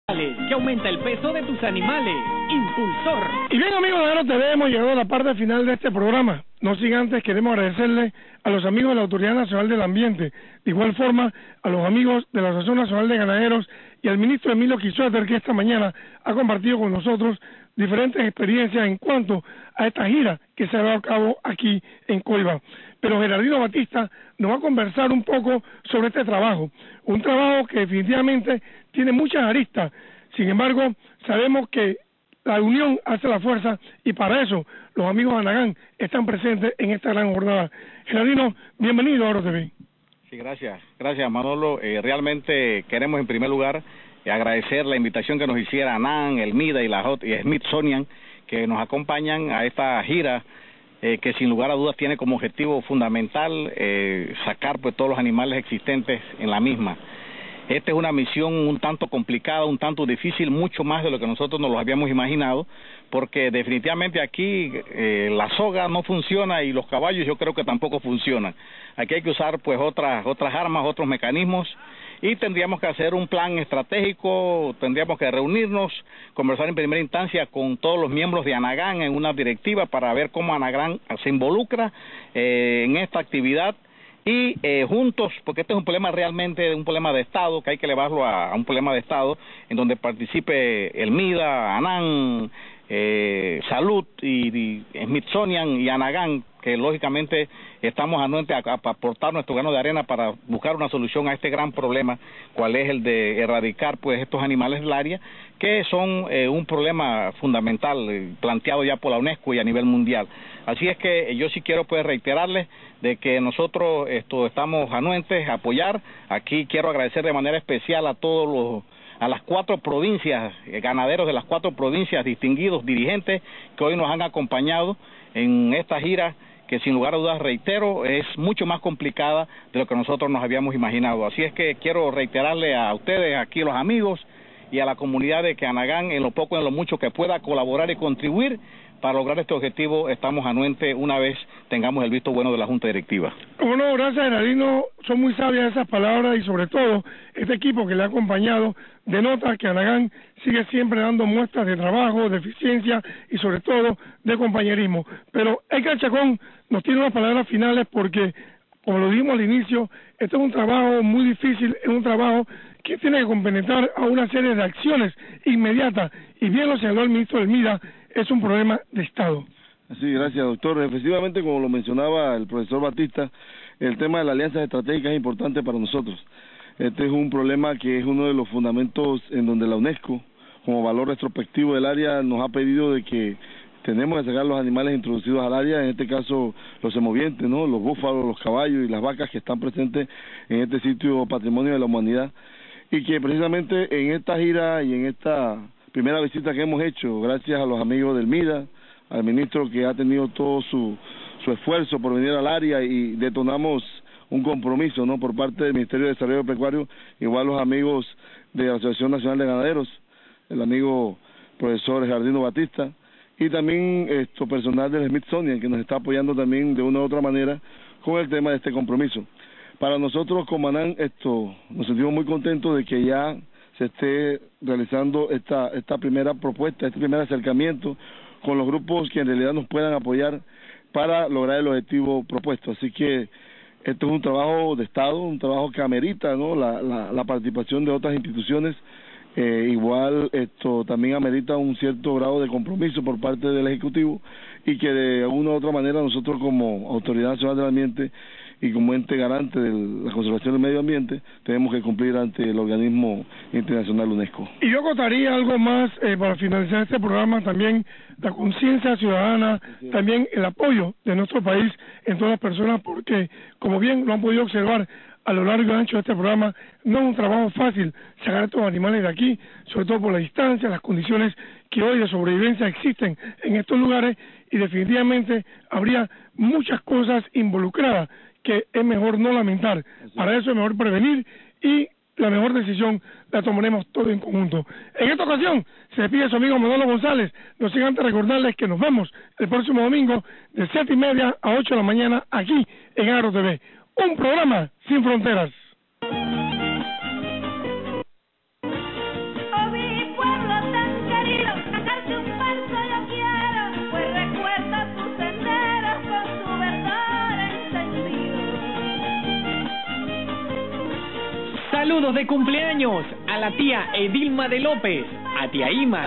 que aumenta el peso de tus animales. Impulsor. Y bien, amigos de Agro TV, hemos llegado a la parte final de este programa. No sin antes queremos agradecerle a los amigos de la Autoridad Nacional del Ambiente, de igual forma a los amigos de la Asociación Nacional de Ganaderos y al ministro Emilio Kiesewetter, que esta mañana ha compartido con nosotros diferentes experiencias en cuanto a esta gira que se ha dado a cabo aquí en Coiba. Pero Gerardino Batista nos va a conversar un poco sobre este trabajo, un trabajo que definitivamente tiene muchas aristas. Sin embargo, sabemos que la unión hace la fuerza y para eso los amigos de Anagán están presentes en esta gran jornada. Gerardino, bienvenido a Agro TV. Sí, gracias Manolo. Realmente queremos en primer lugar agradecer la invitación que nos hiciera ANAN, el MIDA y Smithsonian, que nos acompañan a esta gira que sin lugar a dudas tiene como objetivo fundamental sacar pues todos los animales existentes en la misma. Esta es una misión un tanto complicada, un tanto difícil, mucho más de lo que nosotros nos lo habíamos imaginado, porque definitivamente aquí la soga no funciona y los caballos yo creo que tampoco funcionan. Aquí hay que usar pues otras armas, otros mecanismos, y tendríamos que hacer un plan estratégico, tendríamos que reunirnos, conversar en primera instancia con todos los miembros de Anagán en una directiva para ver cómo Anagán se involucra en esta actividad y juntos, porque este es un problema realmente, un problema de Estado, que hay que elevarlo a un problema de Estado, en donde participe el MIDA, ANAN, Salud y Smithsonian y Anagán, que lógicamente estamos anuentes a aportar nuestro grano de arena para buscar una solución a este gran problema, cual es el de erradicar pues estos animales del área, que son un problema fundamental planteado ya por la UNESCO y a nivel mundial. Así es que yo sí quiero pues reiterarles de que nosotros estamos anuentes a apoyar. Aquí quiero agradecer de manera especial a las 4 provincias, ganaderos de las 4 provincias, distinguidos dirigentes que hoy nos han acompañado en esta gira, que sin lugar a dudas, reitero, es mucho más complicada de lo que nosotros nos habíamos imaginado. Así es que quiero reiterarle a ustedes, aquí los amigos, y a la comunidad de que Anagán, en lo poco, en lo mucho que pueda colaborar y contribuir para lograr este objetivo, estamos anuentes una vez tengamos el visto bueno de la Junta Directiva. Bueno, gracias, Gerardino. Son muy sabias esas palabras y sobre todo este equipo que le ha acompañado denota que Anagán sigue siempre dando muestras de trabajo, de eficiencia y sobre todo de compañerismo. Pero Edgar Chacón nos tiene unas palabras finales porque, como lo dijimos al inicio, este es un trabajo muy difícil, es un trabajo que tiene que compenetrar a una serie de acciones inmediatas y bien lo señaló el ministro del MIDA, es un problema de Estado. Sí, gracias, doctor. Efectivamente, como lo mencionaba el profesor Batista, el tema de la alianza estratégica es importante para nosotros. Este es un problema que es uno de los fundamentos en donde la UNESCO, como valor retrospectivo del área, nos ha pedido de que tenemos que sacar los animales introducidos al área, en este caso los semovientes, ¿no? Los búfalos, los caballos y las vacas que están presentes en este sitio patrimonio de la humanidad, y que precisamente en esta gira y en esta primera visita que hemos hecho, gracias a los amigos del MIDA, al ministro que ha tenido todo su esfuerzo por venir al área, y detonamos un compromiso, ¿no?, por parte del Ministerio de Desarrollo Pecuario, igual los amigos de la Asociación Nacional de Ganaderos, el amigo profesor Gerardino Batista, y también personal del Smithsonian, que nos está apoyando también de una u otra manera con el tema de este compromiso. Para nosotros como ANAN nos sentimos muy contentos de que ya se esté realizando esta primera propuesta, este primer acercamiento con los grupos que en realidad nos puedan apoyar para lograr el objetivo propuesto. Así que esto es un trabajo de Estado, un trabajo que amerita, ¿no?, la participación de otras instituciones. Igual esto también amerita un cierto grado de compromiso por parte del Ejecutivo, y que de una u otra manera nosotros como Autoridad Nacional del Ambiente y como ente garante de la conservación del medio ambiente tenemos que cumplir ante el organismo internacional UNESCO. Y yo acotaría algo más para finalizar este programa, también la conciencia ciudadana, también el apoyo de nuestro país en todas las personas, porque como bien lo han podido observar a lo largo y ancho de este programa, no es un trabajo fácil sacar a estos animales de aquí, sobre todo por la distancia, las condiciones que hoy de sobrevivencia existen en estos lugares, y definitivamente habría muchas cosas involucradas que es mejor no lamentar. Para eso es mejor prevenir, y la mejor decisión la tomaremos todos en conjunto. En esta ocasión se despide su amigo Manolo González. No sin antes recordarles que nos vemos el próximo domingo de 7:30 a 8 de la mañana aquí en Agro TV. Un programa sin fronteras. Saludos de cumpleaños a la tía Edilma de López, a tía Ima,